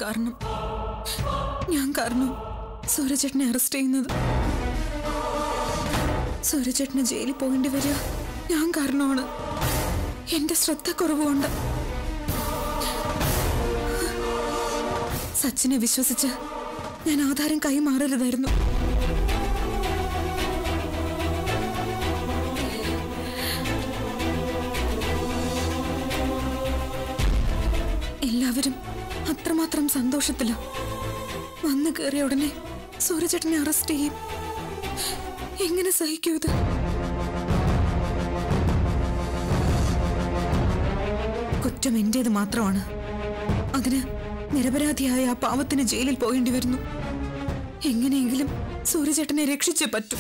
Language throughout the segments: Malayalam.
കാരണം. ഞാൻ കാരണം സൂരജേട്ടനെ അറസ്റ്റ് ചെയ്യുന്നത്. സൂരജേട്ടന് ജയിലിൽ പോകേണ്ടി വരിക ഞാൻ കാരണമാണ്. എന്റെ ശ്രദ്ധക്കുറവുകൊണ്ട്. സച്ചിനെ വിശ്വസിച്ച് ഞാൻ ആധാരം കൈമാറരുതായിരുന്നു. എല്ലാവരും അത്രമാത്രം സന്തോഷത്തില. വന്നു കയറിയ ഉടനെ സൂരജേട്ടനെ അറസ്റ്റ് ചെയ്യും. എങ്ങനെ സഹിക്കൂ ഇത്? കുറ്റം എന്റേത് മാത്രമാണ്. അതിന് നിരപരാധിയായ ആ പാവത്തിന് ജയിലിൽ പോകേണ്ടി വരുന്നു. എങ്ങനെയെങ്കിലും സൂരജേട്ടനെ രക്ഷിച്ചേ പറ്റൂ.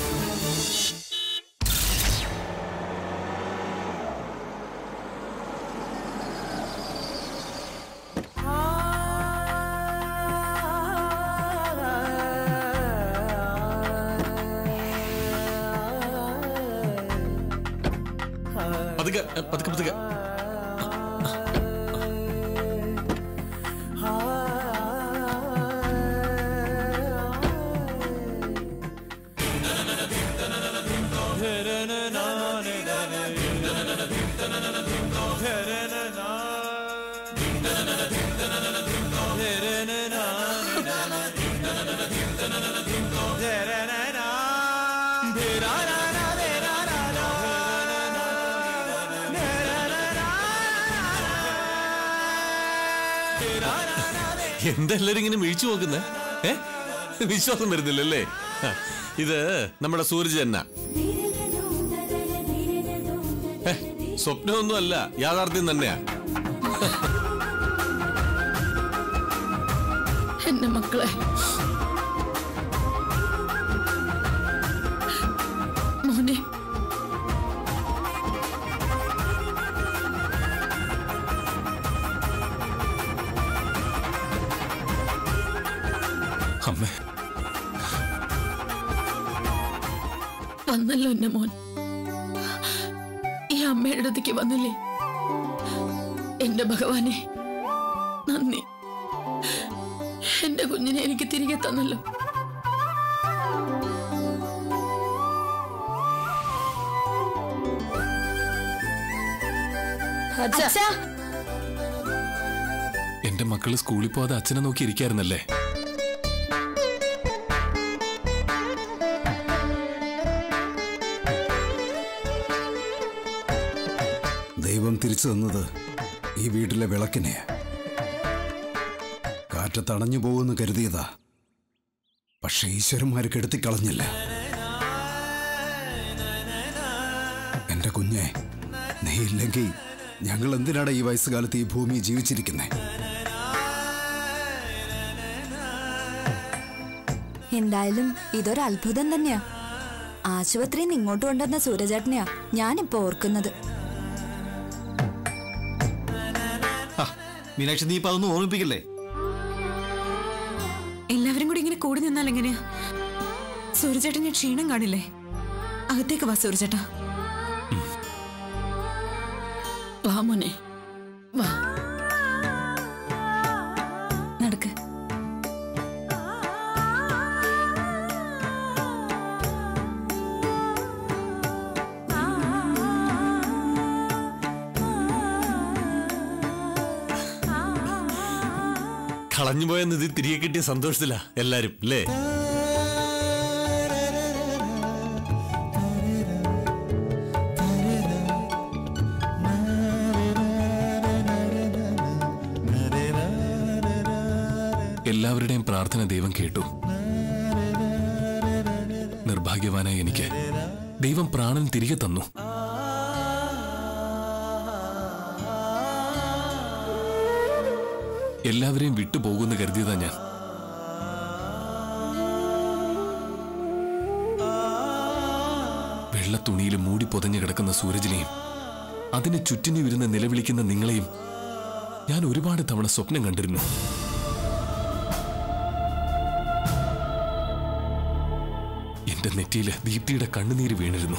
പതുക്കെ എന്തെല്ലാരും ഇങ്ങനെ വീഴ്ച നോക്കുന്നേ? വിശ്വാസം വരുന്നില്ലല്ലേ? ഇത് നമ്മുടെ സൂരജ് തന്നെ. സ്വപ്നമൊന്നും അല്ല, യാഥാർത്ഥ്യം തന്നെയാ. എന്റെ മക്കളെ, മോനെ, അമ്മേ, വന്നല്ലോ എന്റെ മോൻ. ഈ അമ്മയുടെ അടുത്തേക്ക് വന്നില്ലേ? എന്റെ ഭഗവാനെ, നന്ദി. എന്റെ കുഞ്ഞിനെ എനിക്ക് തിരികെ തന്നല്ലോ. എന്റെ മക്കള് സ്കൂളിൽ പോവാതെ അച്ഛനെ നോക്കി ഇരിക്കായിരുന്നല്ലേ? ദൈവം തിരിച്ചു തന്നത് ഈ വീട്ടിലെ വിളക്കിനെയാ. കാറ്റത്തണഞ്ഞു പോകുമെന്ന് കരുതിയതാ. പക്ഷെ ഈശ്വരന്മാര് കെടുത്തിക്കളഞ്ഞില്ല. എന്റെ കുഞ്ഞെ, നീ ഇല്ലെങ്കിൽ ഞങ്ങൾ എന്തിനാണ് ഈ വയസ്സുകാലത്ത് ഈ ഭൂമി ജീവിച്ചിരിക്കുന്നേ? എന്തായാലും ഇതൊരു അത്ഭുതം തന്നെയാ. ആശുപത്രിയിൽ നിന്ന് ഇങ്ങോട്ട് കൊണ്ടുവന്ന സൂരജേട്ടനെയാ ഞാനിപ്പോ ഓർക്കുന്നത്. മീനാക്ഷി, നീ ഇപ്പൊ അതൊന്നും ഓർമ്മിപ്പിക്കല്ലേ? എല്ലാവരും കൂടി ഇങ്ങനെ കൂടി നിന്നാൽ എങ്ങനെയാ? സൂരജേട്ടന് ക്ഷീണം കാണില്ലേ? അകത്തേക്ക് വാ സൂരജേട്ടാ. വാ മോനെ, വാ, നടക്ക്. കളഞ്ഞുപോയ നിധി തിരികെ കിട്ടിയ സന്തോഷത്തിലാ എല്ലാരും, അല്ലേ? എല്ലാവരുടെയും പ്രാർത്ഥന ദൈവം കേട്ടു. നിർഭാഗ്യവാനായ എനിക്ക് ദൈവം പ്രാണൻ തിരികെ തന്നു. എല്ലാവരെയും വിട്ടുപോകുമെന്ന് കരുതിയതാ ഞാൻ. വെള്ളത്തുണിയിൽ മൂടി പൊതഞ്ഞു കിടക്കുന്ന സൂരജിനെയും അതിന് ചുറ്റിനു വരുന്ന നിലവിളിക്കുന്ന നിങ്ങളെയും ഞാൻ ഒരുപാട് തവണ സ്വപ്നം കണ്ടിരുന്നു. എന്റെ നെറ്റിയിൽ ദീപ്തിയുടെ കണ്ണുനീര് വീണിരുന്നു.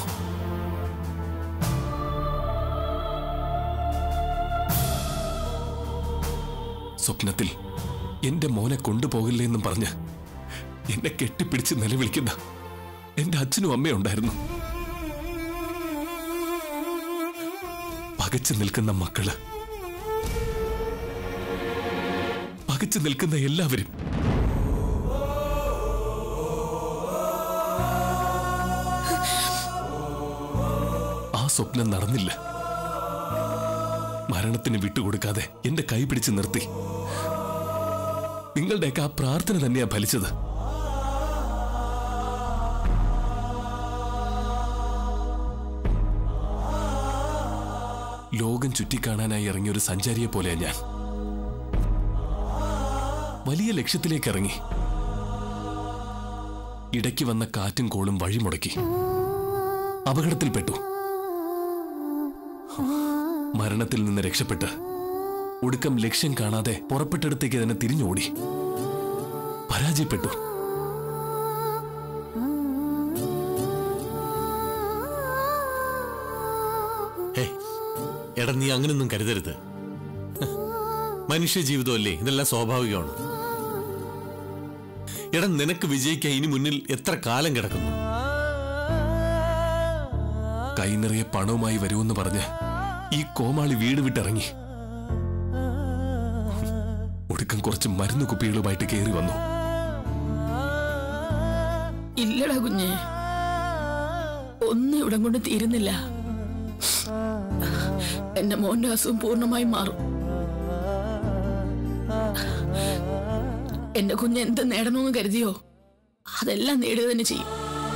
സ്വപ്നത്തിൽ എന്റെ മോനെ കൊണ്ടുപോകില്ലേ എന്നും പറഞ്ഞ് എന്നെ കെട്ടിപ്പിടിച്ച് നിലവിളിക്കുന്ന എന്റെ അച്ഛനും അമ്മയും ഉണ്ടായിരുന്നു. പകച്ചു നിൽക്കുന്ന മക്കള്, പകച്ചു നിൽക്കുന്ന എല്ലാവരും. ആ സ്വപ്നം നടന്നില്ല. മരണത്തിന് വിട്ടുകൊടുക്കാതെ എന്റെ കൈ പിടിച്ച് നിർത്തി. നിങ്ങളുടെയൊക്കെ ആ പ്രാർത്ഥന തന്നെയാ ഫലിച്ചത്. ലോകം ചുറ്റിക്കാണാനായി ഇറങ്ങിയ ഒരു സഞ്ചാരിയെ പോലെയാ ഞാൻ. വലിയ ലക്ഷ്യത്തിലേക്ക് ഇറങ്ങി. ഇടയ്ക്ക് വന്ന കാറ്റും കോളും വഴിമുടക്കി. അപകടത്തിൽപ്പെട്ടു. മരണത്തിൽ നിന്ന് രക്ഷപ്പെട്ട് ഒടുക്കം ലക്ഷ്യം കാണാതെ പുറപ്പെട്ടെടുത്തേക്ക് തന്നെ തിരിഞ്ഞോടി. പരാജയപ്പെട്ടു. എടാ, നീ അങ്ങനൊന്നും കരുതരുത്. മനുഷ്യ ജീവിതമല്ലേ, ഇതെല്ലാം സ്വാഭാവികമാണ്. എടാ, നിനക്ക് വിജയിക്കാൻ ഇനി മുന്നിൽ എത്ര കാലം കിടക്കുന്നു? കൈ നിറയെ പണവുമായി വരുമെന്ന് പറഞ്ഞ് ഈ കോമാളി വീട് വിട്ടിറങ്ങി. ഒടുക്കം കുറച്ച് മരുന്ന് കുപ്പികളുമായിട്ട് കയറി വന്നു. ഇല്ലടാ കുഞ്ഞെ, ഒന്നും ഇവിടം കൊണ്ട് തീരുന്നില്ല. എന്റെ മോന്റെ അസുഖം പൂർണ്ണമായി മാറും. എന്റെ കുഞ്ഞ് എന്ത് നേടണമെന്ന് കരുതിയോ അതെല്ലാം നേടുക തന്നെ ചെയ്യും.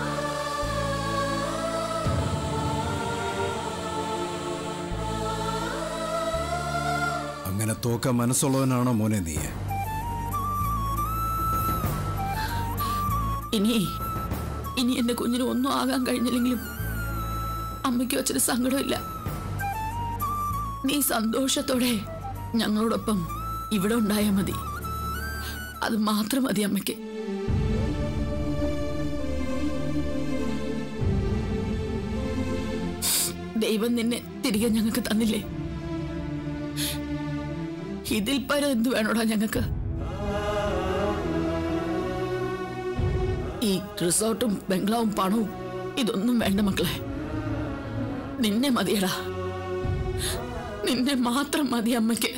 അങ്ങനെ തോക്കാൻ മനസ്സുള്ളവനാണോ മോനെ നീ? ഇനി എന്റെ കുഞ്ഞിന് ഒന്നും ആകാൻ കഴിഞ്ഞില്ലെങ്കിലും അമ്മയ്ക്ക് വെച്ചൊരു സങ്കടമില്ല. നീ സന്തോഷത്തോടെ ഞങ്ങളോടൊപ്പം ഇവിടെ ഉണ്ടായാൽ മതി. അത് മാത്രം മതി അമ്മയ്ക്ക്. ദൈവം നിന്നെ തിരികെ ഞങ്ങൾക്ക് തന്നില്ലേ? ഇതിൽ പരം എന്ത് വേണോടാ ഞങ്ങൾക്ക്? ഈ റിസോർട്ടും ബംഗ്ലാവും പണവും ഇതൊന്നും വേണ്ട മക്കളെ. നിന്നെ മതിയടാ, നിന്നെ മാത്രം മതി അമ്മയ്ക്ക്.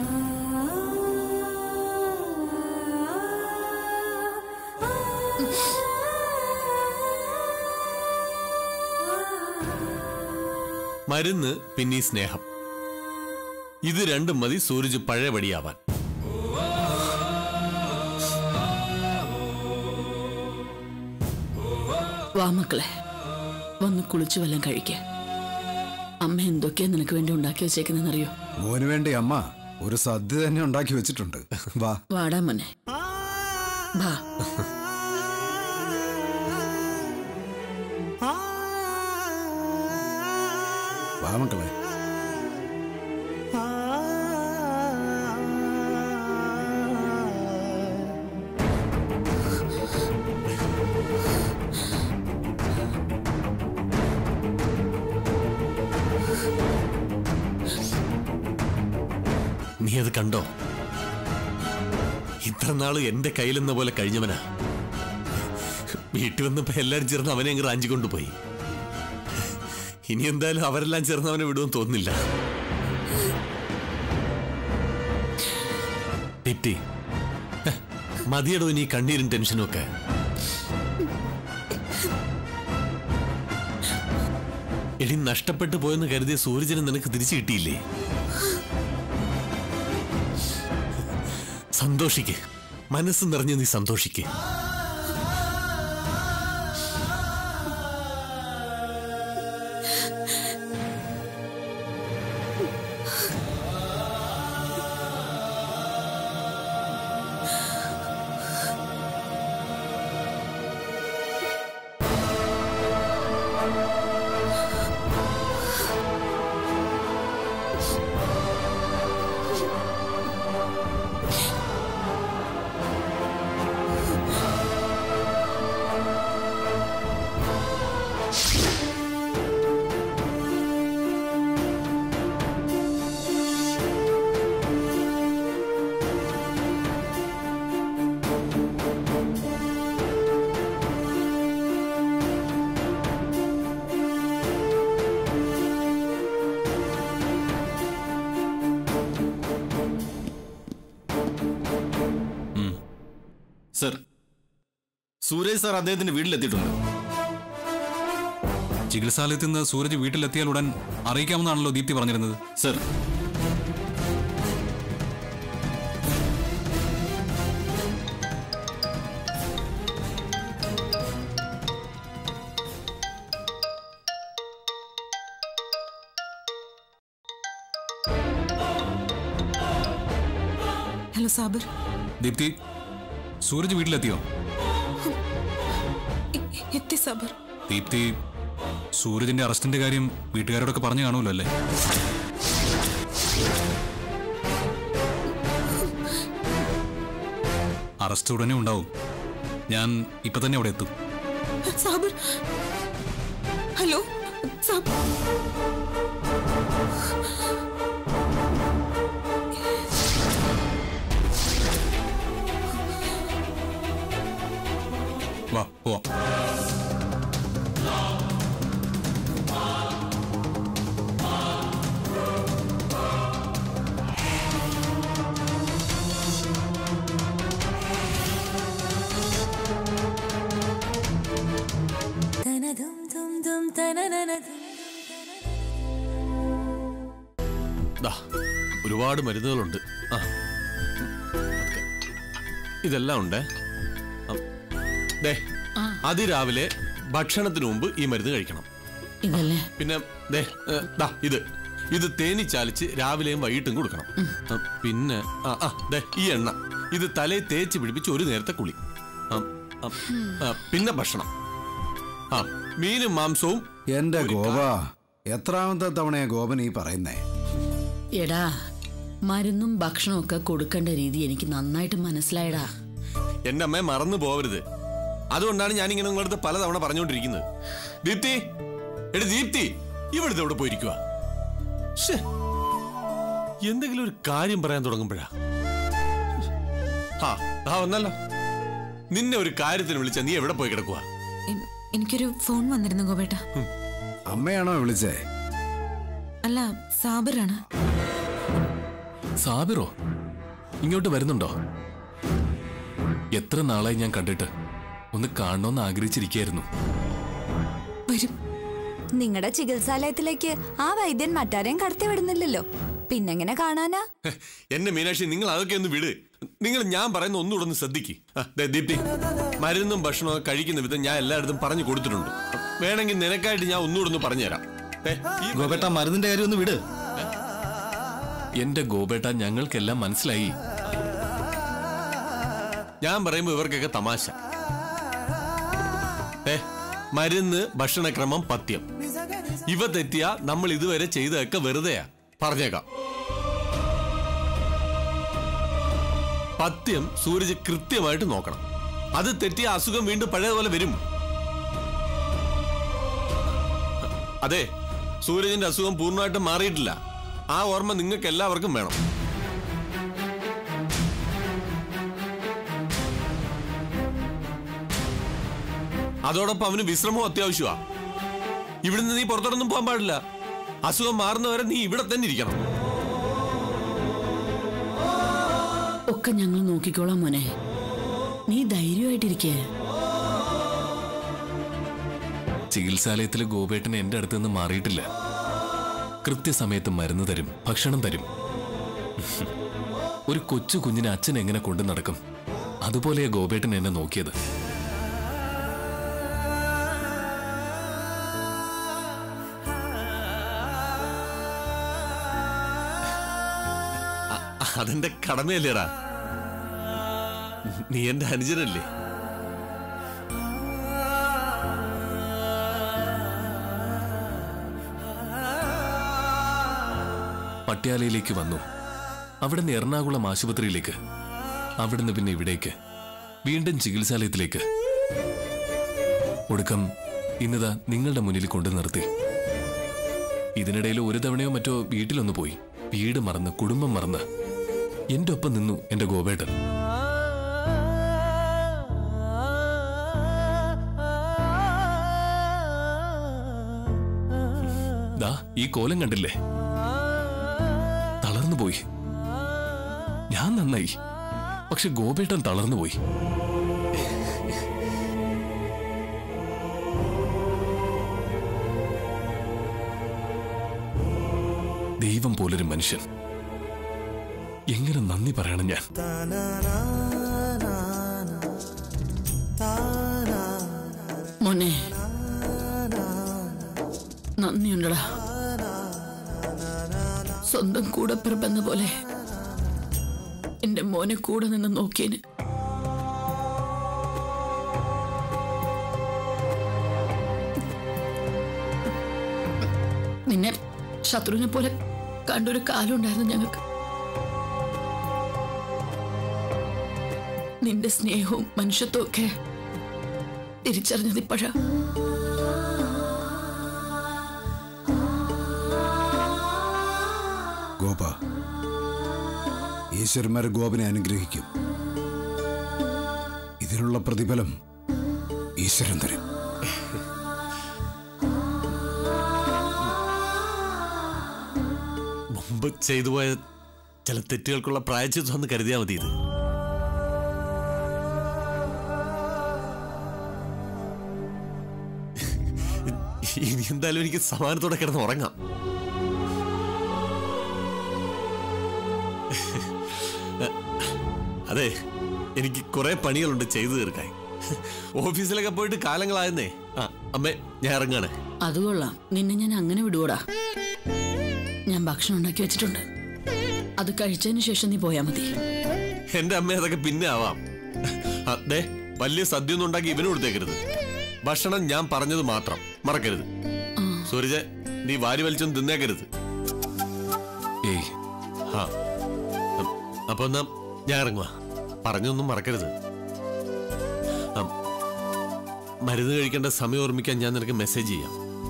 മരുന്ന് പിന്നെ സ്നേഹം, ഇത് രണ്ടും മതി സൂരജ് പഴയപടിയാവാൻ. വാ മക്കളെ, വന്ന് കുളിച്ചു വല്ലം കഴിക്ക. അമ്മ എന്തൊക്കെയാ നിനക്ക് വേണ്ടി ഉണ്ടാക്കി വെച്ചേക്കുന്നറിയോ? മോന് വേണ്ടി അമ്മ ഒരു സദ്യ തന്നെ ഉണ്ടാക്കി വെച്ചിട്ടുണ്ട്. വാ വാടാ മോനെ, വാ. വാ മക്കളെ. നീ അത് കണ്ടോ? ഇത്ര നാള് എന്റെ കയ്യിലെന്ന പോലെ കഴിഞ്ഞവനാ. വീട്ടിൽ വന്നപ്പോ എല്ലാരും ചേർന്ന് അവനെ അങ്ങ് റാഞ്ചിക്കൊണ്ടുപോയി. ഇനി എന്തായാലും അവരെല്ലാം ചേർന്ന് അവനെ വിടുമെന്ന് തോന്നുന്നില്ല. ദീപ്തി, മതിയടോ ഇനി കണ്ണീരും ടെൻഷനും ഒക്കെ. എടി, നഷ്ടപ്പെട്ടു പോയെന്ന് കരുതിയ സൂരജിനെ നിനക്ക് തിരിച്ചു കിട്ടിയില്ലേ? സന്തോഷിക്ക്, മനസ്സ് നിറഞ്ഞ് നീ സന്തോഷിക്ക്. സൂരജ് സാർ അദ്ദേഹത്തിന്റെ വീട്ടിലെത്തിയിട്ടുണ്ട്. ചികിത്സാലയത്തിൽ നിന്ന് സൂരജ് വീട്ടിലെത്തിയാൽ ഉടൻ അറിയിക്കാമെന്നാണല്ലോ ദീപ്തി പറഞ്ഞിരുന്നത്. Sir, hello Sabir. ദീപ്തി, സൂരജ് വീട്ടിലെത്തിയോ? എത്തി സാബിർ. ദീപ്തി, സൂരജിന്റെ അറസ്റ്റിന്റെ കാര്യം വീട്ടുകാരോടൊക്കെ പറഞ്ഞു കാണുമല്ലോ അല്ലേ? അറസ്റ്റ് ഉടനെ ഉണ്ടാവും. ഞാൻ ഇപ്പൊ തന്നെ അവിടെ എത്തും. സാബിർ, ഹലോ സാബിർ. വാ പോവാം. ഒരുപാട് മരുന്നുകളുണ്ട്. ഇതെല്ലാം ഉണ്ട്. അതിരാവിലെ ഭക്ഷണത്തിന് മുമ്പ് ഈ മരുന്ന് കഴിക്കണം. പിന്നെ ഇത് തേനി ചാലിച്ച് രാവിലെയും വൈകിട്ടും കൊടുക്കണം. പിന്നെ ഈ എണ്ണ ഇത് തലയിൽ തേച്ച് പിടിപ്പിച്ച് ഒരു നേരത്തെ കുളി. പിന്നെ ഭക്ഷണം, മീനും മാംസവും. എന്റെ ഗോപ, എത്രാമത്തെ തവണയാ ഗോപൻ ഈ പറയുന്നേ? എടാ, മരുന്നും ഭക്ഷണവും ഒക്കെ കൊടുക്കേണ്ട രീതി എനിക്ക് നന്നായിട്ട് മനസ്സിലായടാ. എന്റെ അമ്മയെ മറന്നു പോവരുത്. അതുകൊണ്ടാണ് ഞാൻ ഇങ്ങനെ നിങ്ങളടുത്ത് പലതവണ പറഞ്ഞുകൊണ്ടിരിക്കുന്നത്. ദീപ്തി, എടി ദീപ്തി, ഇവിടുത്തെ എവിടെ പോയിരിക്കുക? എന്തെങ്കിലും ഒരു കാര്യം പറയാൻ തുടങ്ങുമ്പോഴാ വന്നല്ലോ. നിന്നെ ഒരു കാര്യത്തിന് വിളിച്ച നീ എവിടെ പോയി കിടക്കുക? എനിക്കൊരു ഫോൺ വന്നിരുന്നു ഗോപേട്ട. അമ്മയാണോ വിളിച്ചേ? അല്ല, സാബിറാണ്. സാബിറോ ഇങ്ങോട്ട് വരുന്നുണ്ടോ? എത്ര നാളായി ഞാൻ കണ്ടിട്ട്. ഒന്ന് കാണണമെന്ന് ആഗ്രഹിച്ചിരിക്കുകയായിരുന്നു. വരും. നിങ്ങളുടെ ചികിത്സാലയത്തിലേക്ക് ആ വൈദ്യൻ മറ്റാരെയും കടത്തി വിടുന്നില്ലല്ലോ, പിന്നെങ്ങനെ കാണാനാ? എന്നെ മീനാക്ഷി, നിങ്ങൾ അതൊക്കെ ഒന്ന് വിട്. നിങ്ങൾ ഞാൻ പറയുന്ന ഒന്നുകൂടെ ഒന്ന് ശ്രദ്ധിക്ക്. ദീപ്തി, മരുന്നും ഭക്ഷണവും കഴിക്കുന്ന വിധം ഞാൻ എല്ലായിടത്തും പറഞ്ഞു കൊടുത്തിട്ടുണ്ട്. വേണമെങ്കിൽ നിനക്കായിട്ട് ഞാൻ ഒന്നുകൂടെ ഒന്ന് പറഞ്ഞുതരാം. ഗോപേട്ട, മരുന്നിന്റെ കാര്യം ഒന്ന് വിട്. എന്റെ ഗോപേട്ട, ഞങ്ങൾക്കെല്ലാം മനസ്സിലായി. ഞാൻ പറയുമ്പോ ഇവർക്കൊക്കെ തമാശ. മരുന്ന്, ഭക്ഷണക്രമം, പഥ്യം ഇവ തെറ്റിയാ നമ്മൾ ഇതുവരെ ചെയ്തതൊക്കെ വെറുതെയാ. പറഞ്ഞേക്കാം. പഥ്യം സൂരജ് കൃത്യമായിട്ട് നോക്കണം. അത് തെറ്റിയ അസുഖം വീണ്ടും പഴയതുപോലെ വരും. അതെ, സൂരജിന്റെ അസുഖം പൂർണ്ണമായിട്ടും മാറിയിട്ടില്ല. ആ ഓർമ്മ നിങ്ങൾക്ക് എല്ലാവർക്കും വേണം. അതോടൊപ്പം അവന് വിശ്രമവും അത്യാവശ്യമാ. ഇവിടുന്ന് നീ പുറത്തോടൊന്നും പോകാൻ പാടില്ല. അസുഖം മാറുന്നവരെ നീ ഇവിടെ തന്നെ ഇരിക്കണം. ഒക്കെ ഞങ്ങൾ നോക്കിക്കോളാം മോനെ, നീ ധൈര്യമായിട്ടിരിക്കേ. ചികിത്സാലയത്തിലെ ഗോപേട്ടന് എന്റെ അടുത്ത് നിന്ന് മാറിയിട്ടില്ല. കൃത്യസമയത്ത് മരുന്ന് തരും, ഭക്ഷണം തരും. ഒരു കൊച്ചു കുഞ്ഞിനെ അച്ഛൻ എങ്ങനെ കൊണ്ടു നടക്കും, അതുപോലെ ഗോപേട്ടൻ എന്നെ നോക്കിയത്. അതെന്റെ കടമയല്ലേടാ. നീ എന്റെ അനുജനല്ലേ? പട്യാലയിലേക്ക് വന്നു, അവിടുന്ന് എറണാകുളം ആശുപത്രിയിലേക്ക്, അവിടുന്ന് പിന്നെ ഇവിടേക്ക്, വീണ്ടും ചികിത്സാലയത്തിലേക്ക്. ഒടുക്കം ഇന്നതാ നിങ്ങളുടെ മുന്നിൽ കൊണ്ടു നിർത്തി. ഇതിനിടയിൽ ഒരു തവണയോ മറ്റോ വീട്ടിലൊന്ന് പോയി. വീട് മറന്ന്, കുടുംബം മറന്ന് എന്റെ ഒപ്പം നിന്നു എന്റെ ഗോപേട്ടൻ. ദാ ഈ കോലം കണ്ടില്ലേ? തളർന്നുപോയി. ഞാൻ നന്നായി, പക്ഷെ ഗോപേട്ടൻ തളർന്നുപോയി. ദൈവം പോലൊരു മനുഷ്യൻ. എങ്ങനെ നന്ദി പറയണം ഞാൻ? മോനെ, നന്ദിയുണ്ടടാ. സ്വന്തം കൂടെ പിറപ്പെന്ന പോലെ എന്റെ മോനെ കൂടെ നിന്ന് നോക്കിയന്. നിന്നെ ശത്രുവിനെ പോലെ കണ്ടൊരു കാലം ഉണ്ടായിരുന്നു ഞങ്ങൾക്ക്. നിന്റെ സ്നേഹവും മനുഷ്യത്വവും ഒക്കെ തിരിച്ചറിഞ്ഞത് ഇപ്പോഴാ. ഗോപ, ഈശ്വരന്മാർ ഗോപനെ അനുഗ്രഹിക്കും. ഇതിനുള്ള പ്രതിഫലം ഈശ്വരൻ തരും. മുമ്പ് ചെയ്തു പോയ ചില തെറ്റുകൾക്കുള്ള പ്രായശ്ചിത്തം എന്ന് കരുതിയാൽ മതി. ഇത് ഇനി എന്തായാലും എനിക്ക് സമാനത്തോടെ കിടന്ന് ഉറങ്ങാം. അതെ, എനിക്ക് കുറെ പണികളുണ്ട് ചെയ്തു തീർക്കാൻ. ഓഫീസിലൊക്കെ പോയിട്ട് കാലങ്ങളായെന്നേ. അമ്മേ, ഞാൻ ഇറങ്ങാണ്. അത് കൊള്ളാം. നിന്നെ ഞാൻ അങ്ങനെ വിടുവോടാ? ഞാൻ ഭക്ഷണം ഉണ്ടാക്കി വെച്ചിട്ടുണ്ട്. അത് കഴിച്ചതിന് ശേഷം നീ പോയാ മതി. എന്റെ അമ്മ അതൊക്കെ പിന്നെ ആവാം. അതെ, വലിയ സദ്യ ഒന്നും ഉണ്ടാക്കി ഇവന് കൊടുത്തേക്കരുത്. ഭക്ഷണം ഞാൻ പറഞ്ഞത് മാത്രം മറക്കരുത്. സൂരജ്, നീ വാരി വലിച്ചൊന്നും തിന്നേക്കരുത്. ഏയ്, അപ്പൊ എന്നാ ഞാൻ ഇറങ്ങുക. പറഞ്ഞൊന്നും മറക്കരുത്. മരുന്ന് കഴിക്കേണ്ട സമയം ഓർമ്മിക്കാൻ ഞാൻ നിനക്ക് മെസ്സേജ് ചെയ്യാം.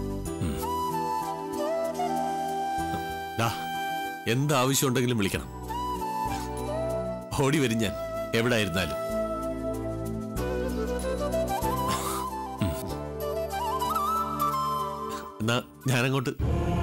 എന്താവശ്യം ഉണ്ടെങ്കിലും വിളിക്കണം. ഓടി വരും ഞാൻ എവിടെ ആയിരുന്നാലും. എന്നാ ഞാനങ്ങോട്ട്.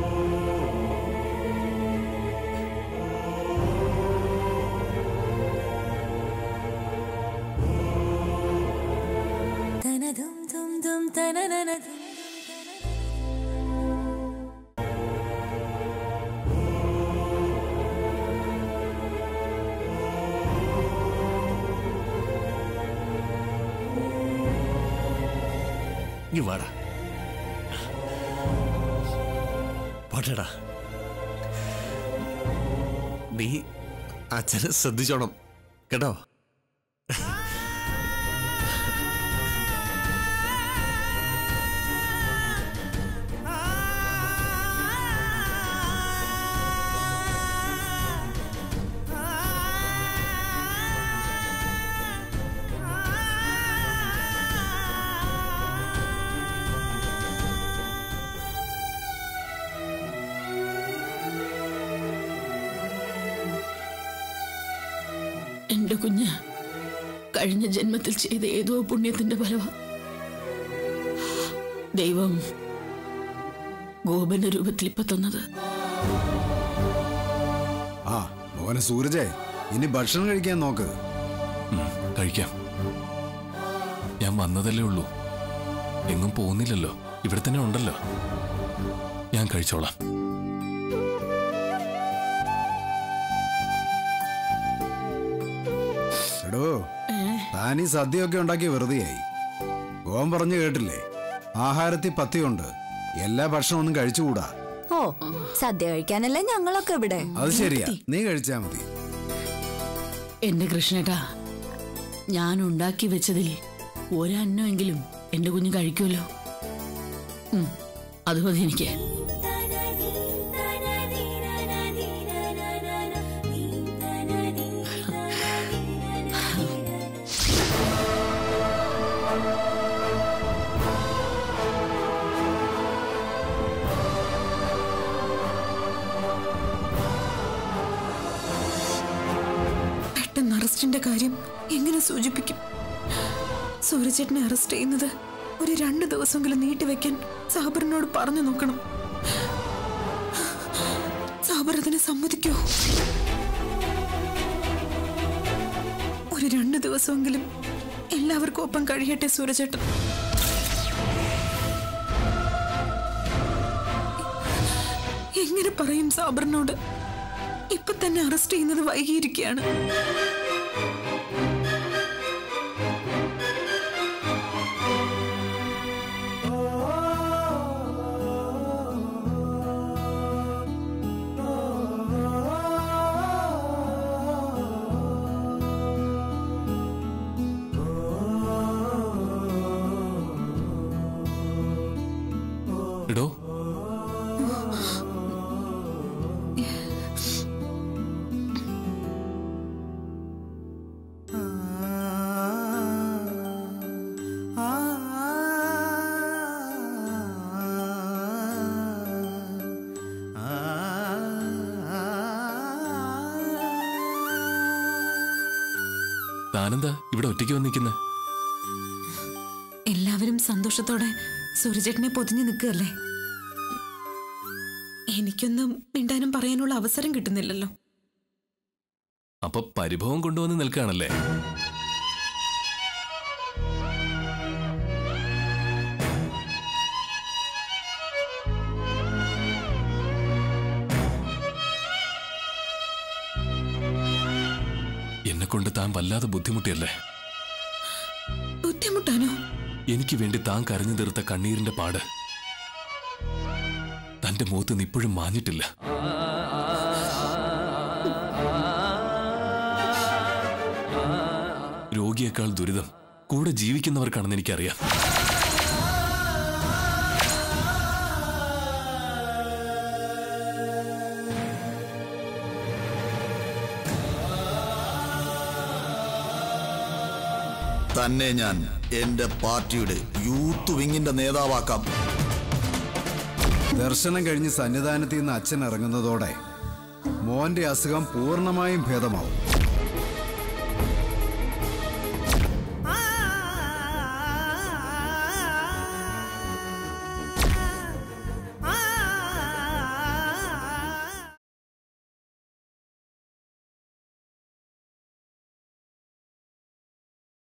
ഇനി വാടാ, പോട്ടേടാ. നീ അച്ഛനെ ശ്രദ്ധിച്ചോണം കേട്ടോ. എന്റെ കുഞ്ഞ് കഴിഞ്ഞ ജന്മത്തിൽ ചെയ്ത ഏതോ പുണ്യത്തിന്റെ ഫലവ ദൈവം ഗോപന്റെ രൂപത്തിൽ ഇപ്പൊ തന്നത്. ആ മോനെ സൂരജേ, ഇനി ഭക്ഷണം കഴിക്കാൻ നോക്ക്. കഴിക്കാം. ഞാൻ വന്നതല്ലേ ഉള്ളൂ, എങ്ങും പോകുന്നില്ലല്ലോ, ഇവിടെ തന്നെ ഉണ്ടല്ലോ. ഞാൻ കഴിച്ചോളാം. എടോ, താനീ സദ്യയൊക്കെ ഉണ്ടാക്കി വെറുതെയായി. ഗോൻ പറഞ്ഞു കേട്ടില്ലേ, ആഹാരത്തിൽ പഥ്യമുണ്ട്, എല്ലാ ഭക്ഷണം ഒന്നും കഴിച്ചുകൂടാ. ഓ, സദ്യ കഴിക്കാനല്ലേ ഞങ്ങളൊക്കെ ഇവിടെ. അത് ശരിയാ, നീ കഴിച്ചാ മതി. എന്റെ കൃഷ്ണേട്ടാ, ഞാൻ ഉണ്ടാക്കി വെച്ചതിൽ ഒരന്നമെങ്കിലും എന്റെ കുഞ്ഞ് കഴിക്കുമല്ലോ. അത് മതി എനിക്ക്. പെട്ടെന്ന് അറസ്റ്റിന്റെ കാര്യം എങ്ങനെ സൂചിപ്പിക്കും? സൂരജേട്ടനെ അറസ്റ്റ് ചെയ്യുന്നത് ഒരു 2 ദിവസമെങ്കിലും നീട്ടിവെക്കാൻ സാബറിനോട് പറഞ്ഞു നോക്കണം. സാബർ അതിനെ സമ്മതിക്കോ? ഒരു 2 ദിവസമെങ്കിലും എല്ലാവർക്കും ഒപ്പം കഴിയട്ടെ സൂരജേട്ടൻ. എങ്ങനെ പറയും സാബറിനോട്? ഇപ്പൊ തന്നെ അറസ്റ്റ് ചെയ്യുന്നത് വൈകിയിരിക്കുകയാണ്. എടോ, താനെന്താ ഇവിടെ ഒറ്റയ്ക്ക് വന്നിരിക്കുന്നെ? എല്ലാവരും സന്തോഷത്തോടെ സൂര്യചേട്ടനെ പൊതിഞ്ഞു നിൽക്കുകയല്ലേ. എനിക്കൊന്നും മിണ്ടാനും പറയാനുള്ള അവസരം കിട്ടുന്നില്ലല്ലോ. അപ്പൊ പരിഭവം കൊണ്ടുവന്ന് നിൽക്കുകയാണല്ലേ? എന്നെ കൊണ്ട് താൻ വല്ലാതെ ബുദ്ധിമുട്ടിയല്ലേ? ബുദ്ധിമുട്ടാനോ? എനിക്ക് വേണ്ടി താൻ കരഞ്ഞു തീർത്ത കണ്ണീരിന്റെ പാട് തന്റെ മുഖത്ത് നിന്ന് ഇപ്പോഴും മാഞ്ഞിട്ടില്ല. രോഗിയേക്കാൾ ദുരിതം കൂടെ ജീവിക്കുന്നവർക്കാണെന്ന് എനിക്കറിയാം. തന്നെ ഞാൻ എന്റെ പാർട്ടിയുടെ യൂത്ത് വിങ്ങിന്റെ നേതാവാക്കാം. ദർശനം കഴിഞ്ഞ് സന്നിധാനത്തിൽ നിന്ന് അച്ഛൻ ഇറങ്ങുന്നതോടെ മോന്റെ അസുഖം പൂർണ്ണമായും ഭേദമാവും.